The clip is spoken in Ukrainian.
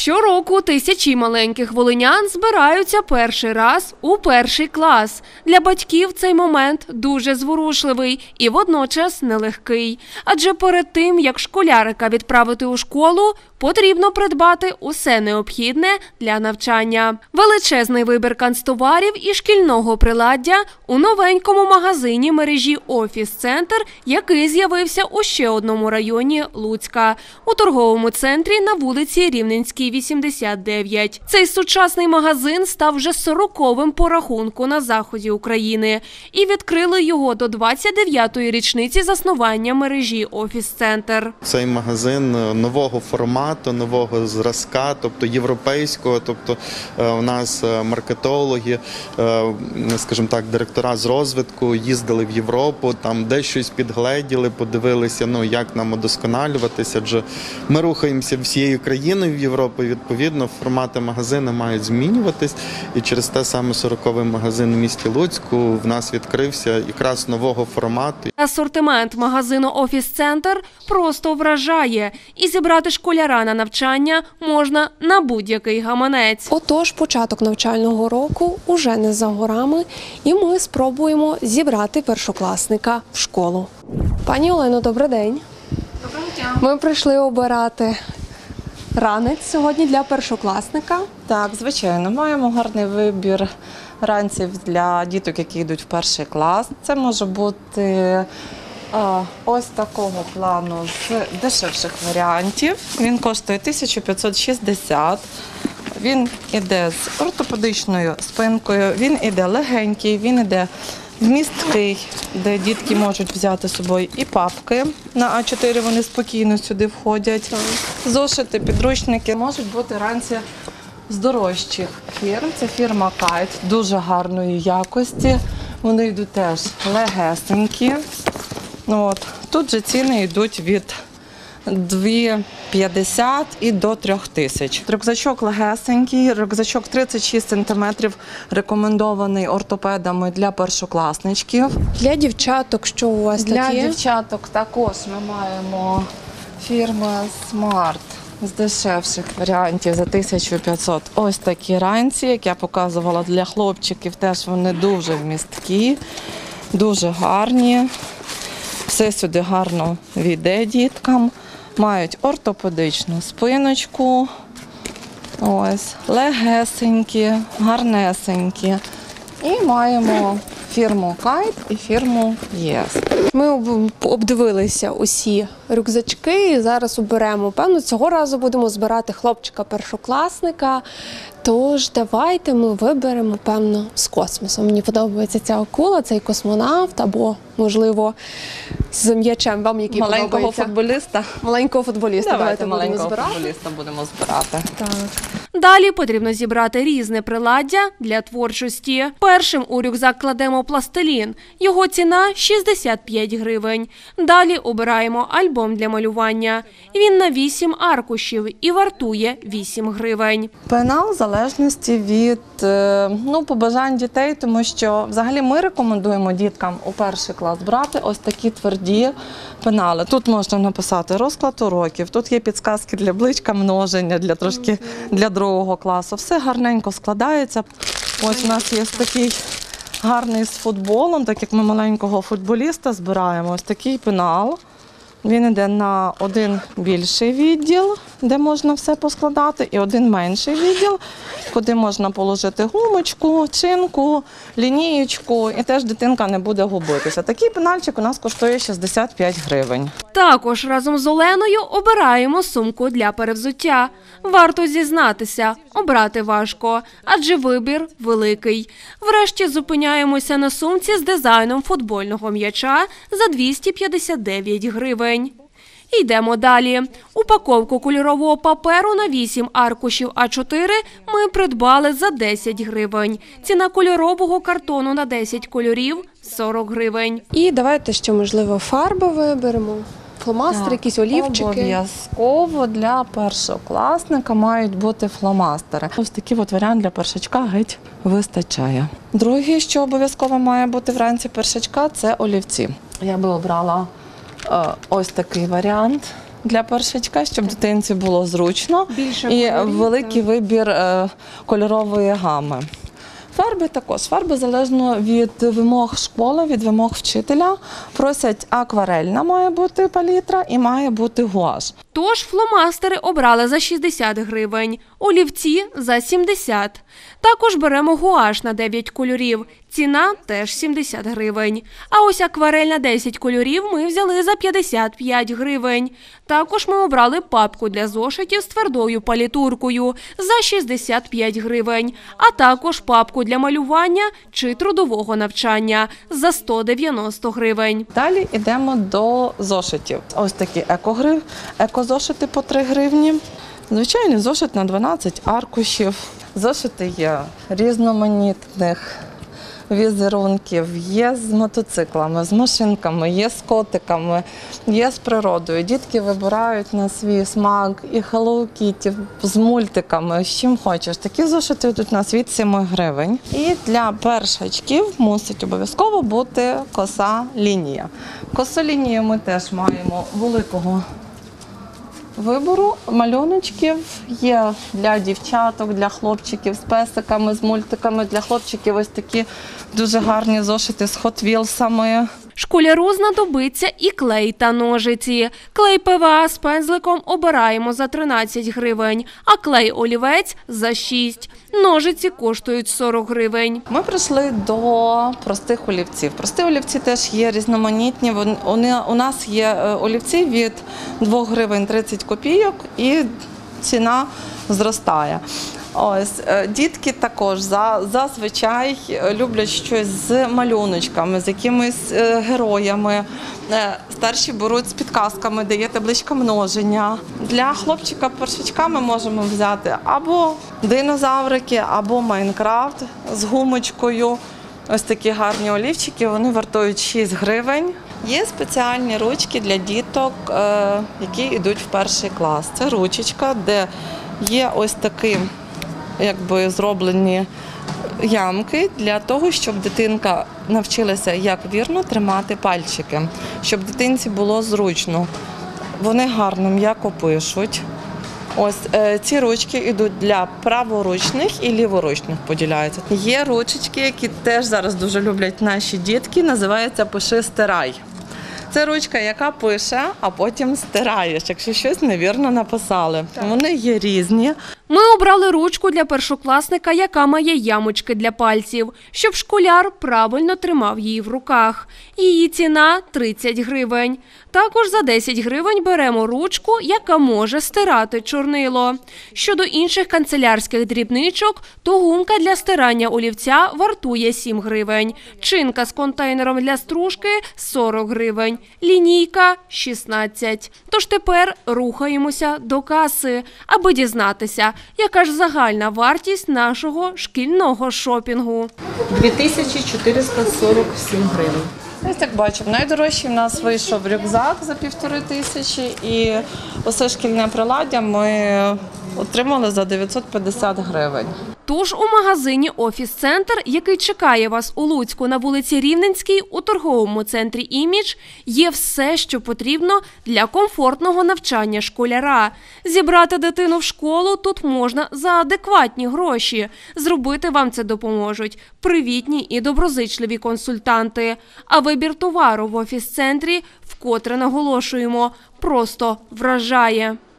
Щороку тисячі маленьких волинян збираються перший раз у перший клас. Для батьків цей момент дуже зворушливий і водночас нелегкий. Адже перед тим, як школярика відправити у школу, потрібно придбати усе необхідне для навчання. Величезний вибір канцтоварів і шкільного приладдя у новенькому магазині мережі «Офіс-центр», який з'явився у ще одному районі Луцька – у торговому центрі на вулиці Рівненській, 89. Цей сучасний магазин став вже 40-м по рахунку на заході України. І відкрили його до 29-ї річниці заснування мережі «Офіс-центр». Цей магазин нового формату, нового зразка, тобто європейського, тобто у нас маркетологи, скажімо так, директора з розвитку їздили в Європу, там десь щось підгледіли, подивилися, як нам удосконалюватися, адже ми рухаємося всією країною в Європу, відповідно, формати магазину мають змінюватись, і через те саме 40-й магазин у місті Луцьку в нас відкрився якраз нового формату. Асортимент магазину «Офіс-центр» просто вражає, і зібрати школяра на навчання можна на будь-який гаманець. Отож, початок навчального року уже не за горами, і ми спробуємо зібрати першокласника в школу. Пані Олено, добрий день. Доброго дня. Ми прийшли обирати ранець сьогодні для першокласника. Так, звичайно, маємо гарний вибір ранців для діток, які йдуть в перший клас. Це може бути ось такого плану з дешевших варіантів. Він коштує 1560. Він іде з ортопедичною спинкою, він іде легенький, він іде вмісткий, де дітки можуть взяти з собою і папки на А4, вони спокійно сюди входять. Зошити, підручники можуть бути ранці з дорожчих фірм. Це фірма Кайт, дуже гарної якості. Вони йдуть теж легесенькі. Тут же ціни йдуть від 2,50 і до 3000. Рюкзачок легесенький, рюкзачок 36 см, рекомендований ортопедами для першокласничків. Для дівчаток, що у вас Для таке? дівчаток також ми маємо фірми Smart з дешевших варіантів за 1500. Ось такі ранці, як я показувала для хлопчиків, теж вони дуже вмісткі, дуже гарні. Все сюди гарно війде діткам. Мають ортопедичну спиночку, ось, легесенькі, гарнесенькі. І маємо фірму Kite і фірму Yes. Ми обдивилися усі рюкзачки і зараз оберемо. Певно, цього разу будемо збирати хлопчика-першокласника. Тож давайте ми виберемо, певно, з космосом. Мені подобається ця акула, цей космонавт або, можливо, з м'ячем. Вам який маленького подобається? футболіста. Маленького футболіста. Давайте будемо маленького збирати. футболіста будемо збирати. Так. Далі потрібно зібрати різне приладдя для творчості. Першим у рюкзак кладемо пластилін. Його ціна – 65 гривень. Далі обираємо альбом для малювання. Він на 8 аркушів і вартує 8 гривень. Пенал в залежності від побажань дітей, тому що взагалі ми рекомендуємо діткам у перший клас брати ось такі тверді пенали. Тут можна написати розклад уроків, тут є підсказки для бличка множення, для другого класу. Все гарненько складається. Ось у нас є такий гарний з футболом, так як ми маленького футболіста збираємо. Ось такий пенал. Він йде на один більший відділ, де можна все поскладати, і один менший відділ, куди можна положити гумочку, чинку, лінієчку, і теж дитинка не буде губитися. Такий пенальчик у нас коштує 65 гривень. Також разом з Оленою обираємо сумку для перевзуття. Варто зізнатися, обрати важко, адже вибір великий. Врешті зупиняємося на сумці з дизайном футбольного м'яча за 259 гривень. Йдемо далі. Упаковку кольорового паперу на 8 аркушів А4 ми придбали за 10 гривень. Ціна кольорового картону на 10 кольорів – 40 гривень. І давайте ще, можливо, фарби виберемо. Фломастери, якісь олівчики. Обов'язково для першокласника мають бути фломастери. Ось такий варіант для першачка геть вистачає. Друге, що обов'язково має бути вранці першачка – це олівці. Я би обрала ось такий варіант. для першачка, щоб дитинці було зручно. Більше І кольорів, великий вибір кольорової гами. Фарби також. Фарби залежно від вимог школи, від вимог вчителя. Просять акварельна має бути палітра і має бути гуаш. Тож фломастери обрали за 60 гривень, олівці – за 70. Також беремо гуаш на 9 кольорів. Ціна теж 70 гривень. А ось акварель на 10 кольорів ми взяли за 55 гривень. Також ми обрали папку для зошитів з твердою палітуркою за 65 гривень. А також папку для малювання чи трудового навчання за 190 гривень. Далі йдемо до зошитів. Ось такі екозошити по 3 гривні. Звичайний зошит на 12 аркушів. Зошити є різноманітних візерунків, є з мотоциклами, з машинками, є з котиками, є з природою. Дітки вибирають на свій смак і Hello Kitty з мультиками, з чим хочеш. Такі зошити йдуть у нас від 7 гривень. І для першачків мусить обов'язково бути коса лінія. Косу лінію ми теж маємо великого вибору малюночків. Є для дівчаток, для хлопчиків з песиками, з мультиками. Для хлопчиків ось такі дуже гарні зошити з Hot Wheels'ами. Школяру знадобиться і клей та ножиці. Клей ПВА з пензликом обираємо за 13 гривень, а клей-олівець – за 6. Ножиці коштують 40 гривень. Ми прийшли до простих олівців. Прості олівці теж є різноманітні. У нас є олівці від 2 гривень 30 копійок і ціна зростає. Ось, дітки також зазвичай люблять щось з малюночками, з якимись героями. Старші беруть з підказками, де є табличка множення. Для хлопчика-першачка ми можемо взяти або динозаврики, або Майнкрафт з гумочкою. Ось такі гарні олівчики, вони вартують 6 гривень. Є спеціальні ручки для діток, які йдуть в перший клас. Це ручечка, де є ось такі зроблені ямки для того, щоб дитинка навчилася, як вірно тримати пальчики, щоб дитинці було зручно. Вони гарно, м'яко пишуть. Ось ці ручки йдуть для праворучних і ліворучних поділяються. Є ручечки, які теж зараз дуже люблять наші дітки, називається «Пиши, стирай». Це ручка, яка пише, а потім стираєш, якщо щось невірно написали. Вони є різні. Ми обрали ручку для першокласника, яка має ямочки для пальців, щоб школяр правильно тримав її в руках. Її ціна – 30 гривень. Також за 10 гривень беремо ручку, яка може стирати чорнило. Щодо інших канцелярських дрібничок, то гумка для стирання олівця вартує 7 гривень. Чинка з контейнером для стружки – 40 гривень. Лінійка – 16. Тож тепер рухаємося до каси, аби дізнатися, яка ж загальна вартість нашого шкільного шопінгу. 2447 гривень. Ось як бачимо, найдорожчий в нас вийшов рюкзак за 1500 і усе шкільне приладдя ми отримали за 950 гривень. Тож у магазині «Офіс-центр», який чекає вас у Луцьку на вулиці Рівненській у торговому центрі «Імідж», є все, що потрібно для комфортного навчання школяра. Зібрати дитину в школу тут можна за адекватні гроші. Зробити вам це допоможуть привітні і доброзичливі консультанти. А вибір товару в «Офіс-центрі», вкотре наголошуємо, просто вражає.